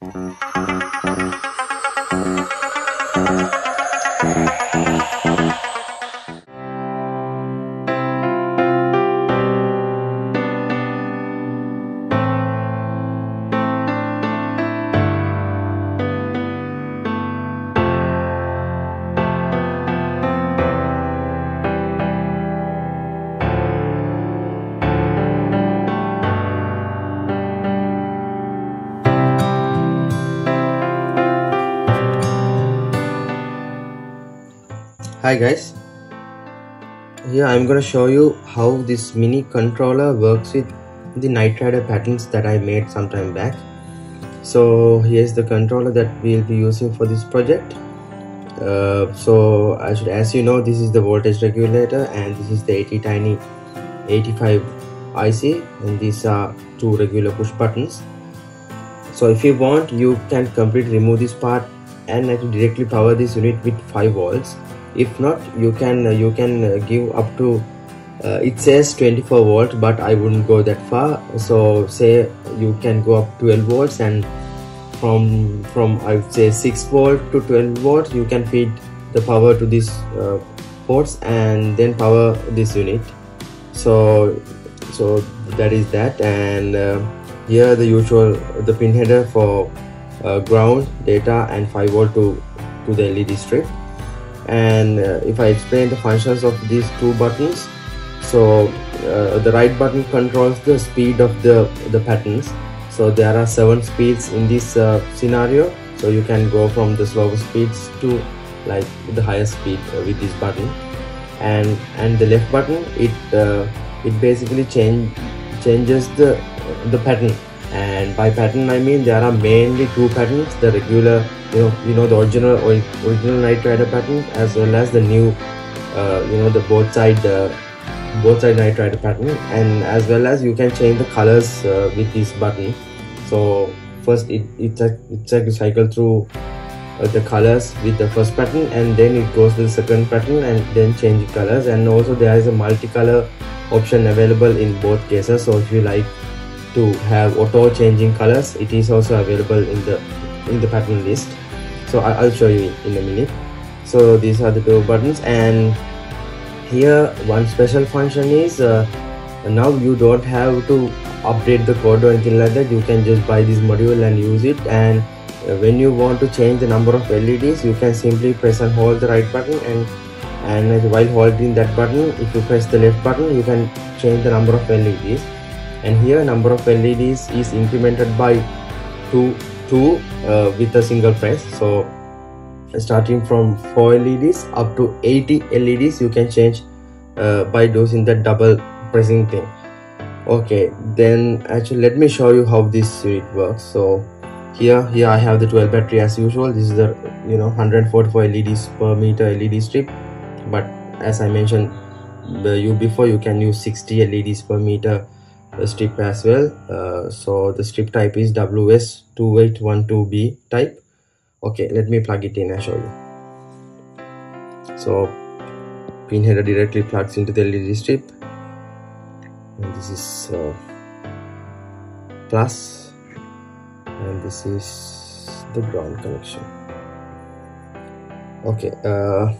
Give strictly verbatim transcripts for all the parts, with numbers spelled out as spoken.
Hi guys, here I'm gonna show you how this mini controller works with the Knight Rider patterns that I made some time back. So here's the controller that we'll be using for this project. Uh, so I should, as you know, this is the voltage regulator and this is the ATtiny eighty-five I C, and these are two regular push buttons. So if you want, you can completely remove this part and actually directly power this unit with five volts. If not, you can uh, you can uh, give up to uh, it says twenty-four volt, but I wouldn't go that far. So say you can go up twelve volts, and from from I would say six volt to twelve volt you can feed the power to these uh, ports and then power this unit. So so that is that. And uh, here the usual the pin header for uh, ground, data, and five volt to to the L E D strip. And uh, if I explain the functions of these two buttons, so uh, the right button controls the speed of the the patterns. So there are seven speeds in this uh, scenario, so you can go from the slower speeds to like the highest speed uh, with this button. And and the left button, it uh, it basically change changes the the pattern. And by pattern I mean there are mainly two patterns: the regular, you know, you know the original original Knight Rider pattern, as well as the new, uh, you know, the both side uh, both side Knight Rider pattern, and as well as you can change the colors uh, with this button. So first it it's a it's a cycle through uh, the colors with the first pattern, and then it goes to the second pattern and then change the colors. And also there is a multicolor option available in both cases. So if you like to have auto changing colors, it is also available in the in the pattern list. So I'll show you in a minute. So these are the two buttons, and here one special function is uh, now you don't have to update the code or anything like that. You can just buy this module and use it, and uh, when you want to change the number of L E Ds, you can simply press and hold the right button, and and while holding that button, if you press the left button, you can change the number of L E Ds. And here number of L E Ds is incremented by two two uh, with a single press. So starting from four L E Ds up to eighty L E Ds you can change uh, by doing that double pressing thing. Okay, then actually let me show you how this unit works. So here here I have the twelve battery as usual. This is the, you know, one hundred forty-four L E Ds per meter L E D strip, but as I mentioned the you before, you can use sixty L E Ds per meter the strip as well. Uh, so the strip type is W S two eight one two B type. Okay, let me plug it in and show you. So pin header directly plugs into the L E D strip, and this is uh, plus, and this is the ground connection. Okay, uh,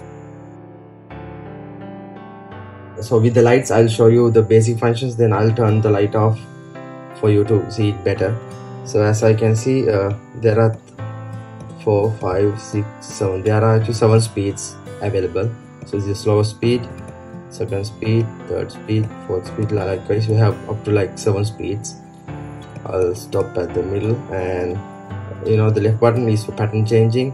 so with the lights I'll show you the basic functions, then I'll turn the light off for you to see it better. So as I can see, uh, there are four, five, six, seven. There are actually seven speeds available. So this is slower speed, second speed, third speed, fourth speed. Likewise, you have up to like seven speeds. I'll stop at the middle, and you know the left button is for pattern changing.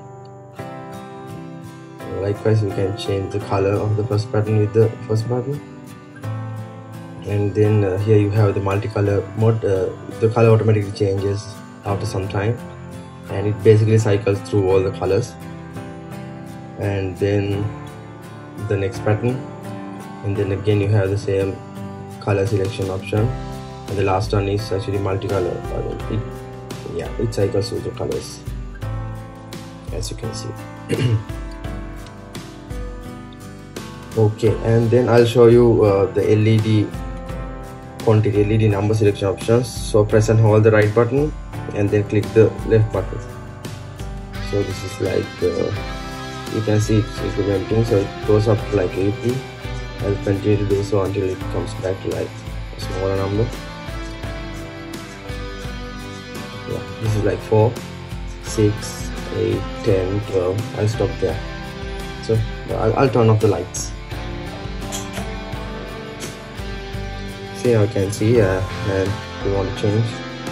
Likewise, you can change the color of the first pattern with the first button. And then uh, here you have the multicolor mode. Uh, the color automatically changes after some time, and it basically cycles through all the colors. And then the next pattern, and then again you have the same color selection option, and the last one is actually multicolor. It, yeah, it cycles through the colors, as you can see. Okay, and then I'll show you uh, the L E D quantity, L E D number selection options. So press and hold the right button, and then click the left button. So this is like uh, you can see it's incrementing, so it goes up to like eighty. I'll continue to do so until it comes back to like a smaller number. Yeah, this is like four, six, eight, ten, twelve. I'll stop there. So I'll, I'll turn off the lights. See, I can see uh, and we want to change.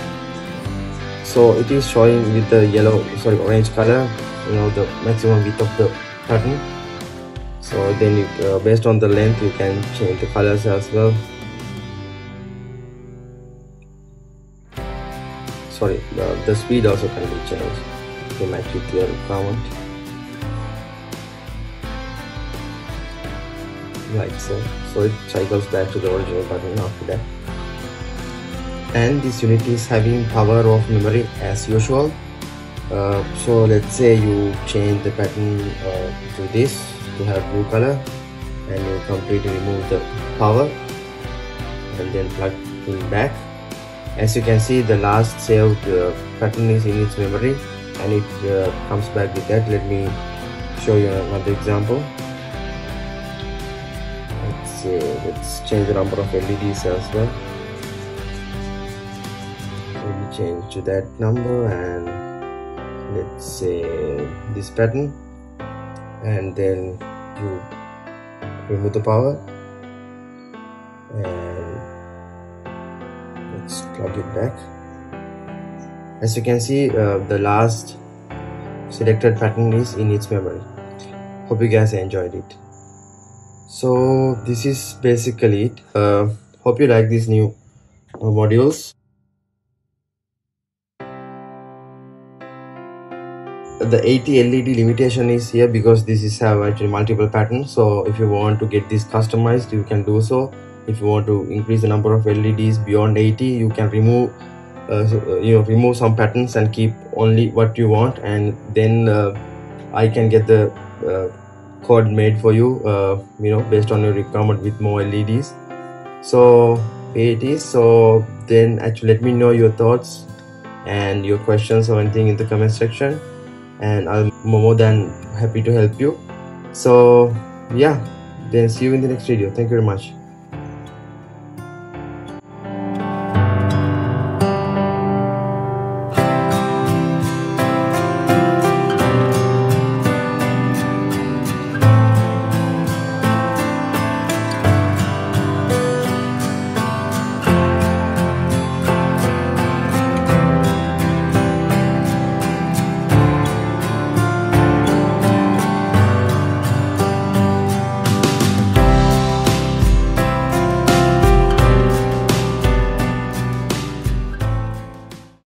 So it is showing with the yellow, sorry, orange color, you know, the maximum width of the pattern. So then you, uh, based on the length, you can change the colors as well. Sorry, the, the speed also can be changed to match with your requirement. Like so. So it cycles back to the original pattern after that. And this unit is having power of memory as usual. Uh, so let's say you change the pattern uh, to this to have blue color, and you completely remove the power and then plug it back. As you can see, the last saved uh, pattern is in its memory, and it uh, comes back with that. Let me show you another example. Let's say let's change the number of L E Ds as well. Maybe change to that number, and let's say this pattern, and then you remove the power and let's plug it back. As you can see, uh, the last selected pattern is in its memory. Hope you guys enjoyed it. So this is basically it. Uh, hope you like these new uh, modules. The eighty L E D limitation is here because this is have actually multiple patterns. So if you want to get this customized, you can do so. If you want to increase the number of L E Ds beyond eighty, you can remove uh, you know remove some patterns and keep only what you want, and then uh, I can get the uh, code made for you uh, you know based on your requirement with more L E Ds. So here it is. So then actually let me know your thoughts and your questions or anything in the comment section, and I'm more than happy to help you. So yeah, then see you in the next video. Thank you very much.